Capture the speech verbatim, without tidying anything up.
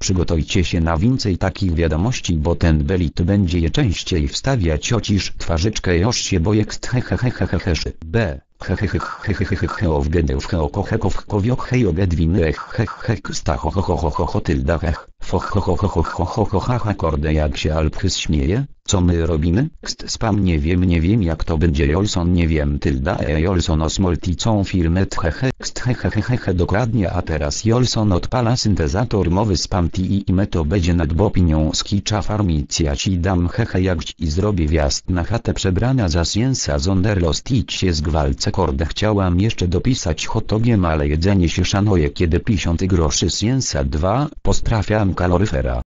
Przygotujcie się na więcej takich wiadomości, bo ten belit będzie je częściej wstawiać. Ocisz twarzyczkę już się bojekst heheheheheheszy. B. Hehehehehehehehe of gedew heokohekow kowiok hejogedwin ech hech hech stachohohohoho tylda hech fohohohohohohoha korde jak się Alphys śmieje. Co my robimy? Kst spam nie wiem nie wiem jak to będzie Jolson nie wiem tylda e Jolson osmolticą firmet hehe kst hehehehe dokładnie a teraz Jolson odpala syntezator mowy spam ti i me to będzie nad opinią skicza farmicja ci dam hehe jak i zrobię wjazd na chatę przebrana za Siensa Zonderlost idź się zgwalce korde chciałam jeszcze dopisać hotogiem ale jedzenie się szanuje kiedy pięćdziesiąt groszy Siensa dwa postrafiam kaloryfera.